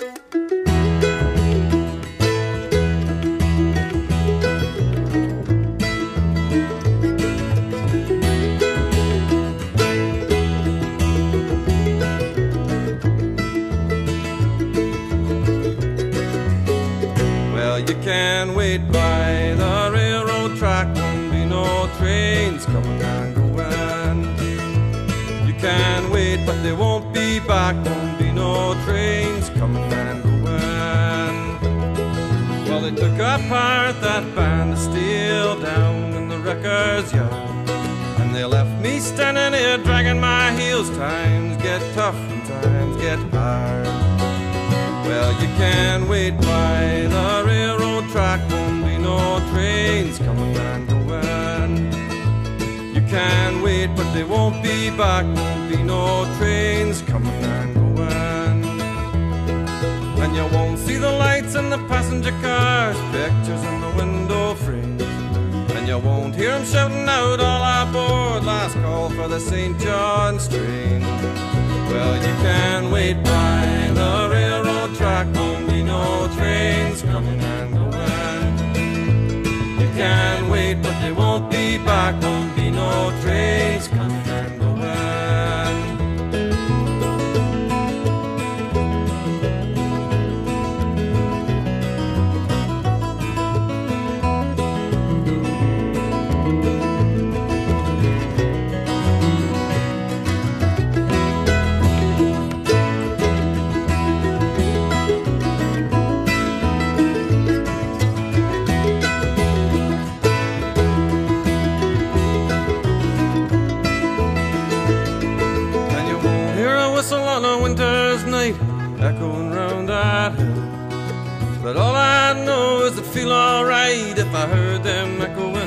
You can't wait by the railroad track, won't be no trains coming and going. You can wait, but they won't be back, won't be no trains coming and going. Well, they took apart that band of steel down in the wrecker's yard, and they left me standing here dragging my heels. Times get tough and times get hard. Well, you can't wait by the railroad track, won't be no trains coming and going. You can wait, but they won't be back, won't be no trains coming and going. And you won't see the lights in the passenger cars, pictures in the window frames, and you won't hear them shouting out all aboard, last call for the St. John's train. Well, you can wait by the railroad track, won't be no trains coming and going. You can wait, but they won't be back, won't be no trains coming and going. On a winter's night, echoing round that hill. But all I know is I'd feel alright if I heard them echoing